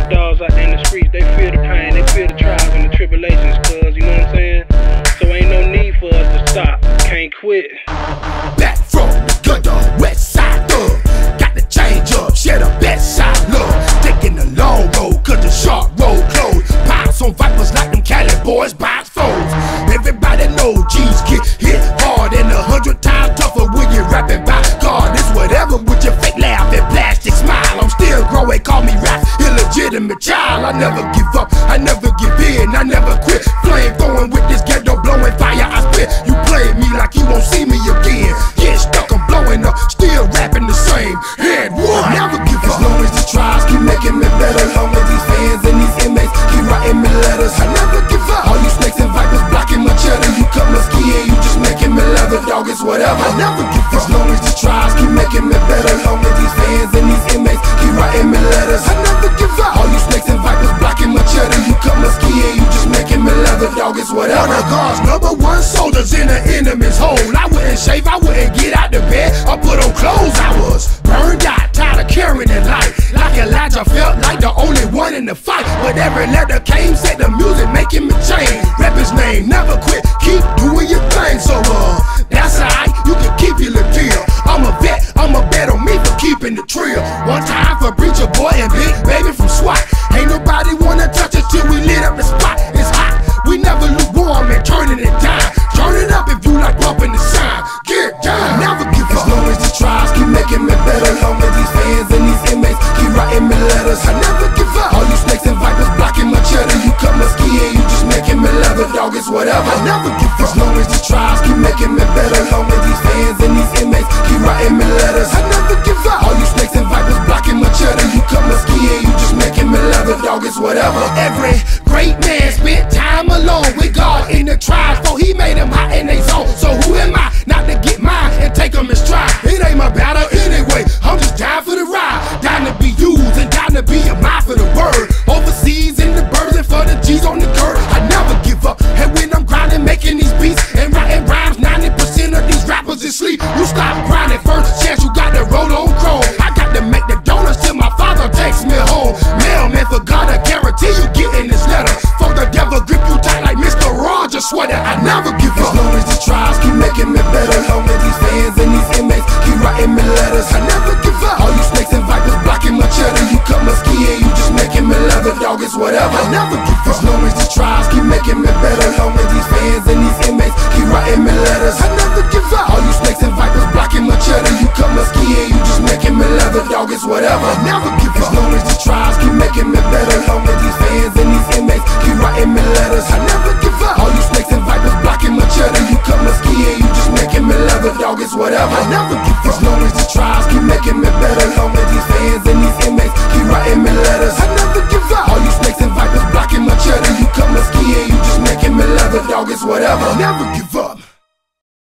dogs out there in the streets, they feel the pain, they feel the trials and the tribulations, cuz, you know what I'm saying? So ain't no need for us to stop, can't quit. Back from the gutter, west side thug. Got to change up, share the best side love. Taking the long road, cause the short road closed. Piles on vipers like them Cali boys, box foes. Everybody know G's get hit hard and 100 times tougher when you rapping by God. It's whatever with your fake laugh and plastic smile. I'm still growing, call me rap, illegitimate child. I never give up, I never give in, I never quit. Flame throwing with this ghetto, blowing fire I spit. You play me like you won't see me again. Get stuck, I'm blowing up, still rapping the same. Head one, never give up. As long as the trials keep making me better, as long as these fans and these inmates keep writing me letters, I never give up. All you snakes and vipers blocking my cheddar, you come to ski and you just making me leather, dog, it's whatever. I never give up. As long as the trials keep making me better, as long as these fans and these inmates keep writing me letters, I never give up. All you snakes and vipers blocking my cheddar, you come to ski and you just making me leather, dog, it's whatever. One of God's #1 soldiers in the enemy's hole. I wouldn't shave, I wouldn't get out the bed or put on clothes. I was burned out, tired of carrying it light. Like Elijah, felt like the only one in the fight. But every letter came, said the music making me change. Rap his name, never quit, keep doing your thing. So that's alright, you can keep your little deal. I'm a vet, I'ma bet on me for keeping the trill. One time for Preacher Boy and Big Baby from SWAT. Ain't nobody wanna touch us till we lit up the spot. It's hot, we never lukewarm and turning it down. Turn it up if you like bumping the sound. Get down, never give up. As long as the trials keep making me better, as long as these fans and these inmates keep writing me letters, I never give up. All you snakes and vipers blocking my cheddar, you come to ski and you just making me leather, dog, it's whatever. I never give up. As long as the trials keep making me better, as long as these fans and these inmates keep writing me letters, I never give up. All you snakes and vipers blocking my cheddar, you come to ski and you just making me leather, dog, it's whatever. Every great man spent time alone with God in the trials, for he made them hot in they zone. So who am I not to get mine and take them in stride? It ain't my battle anyway, I'm just down for the ride. Down to be used and down to be a mouth for the word. Overseas in the birds and for the G's on the dirt, I never give up. And when I'm grinding, making these beats and writing rhymes, 90% of these rappers is sleep. You stop grinding, first chance you got to roll on chrome. I got to make the donuts till my father takes me home. Mailman for God, I guarantee you getting this letter. Fuck the devil, grip you tight like Mr. Roger Sweater, I never give up. As long as the trials keep making me better, as long as these fans and these inmates keep writing me letters, I never give up. All you snakes and vipers blocking my cheddar, you come to ski and you just making me leather, dog, it's whatever. I never give up. As long as the trials keep making me better, as long as these fans and these inmates keep writing me letters, I never give up. All you snakes and vipers blocking my cheddar, you come to ski and you just making me leather, dog, it's whatever. I never give up. As long as the trials keep making me better, as long as these fans and these inmates keep writing me letters, I never give up. All you snakes and vipers blocking my cheddar, you come to ski and you just making me leather, dog, it's whatever. I never give up. As long as the trials keep making me better, as long as these fans and these inmates keep writing me letters, I never give up.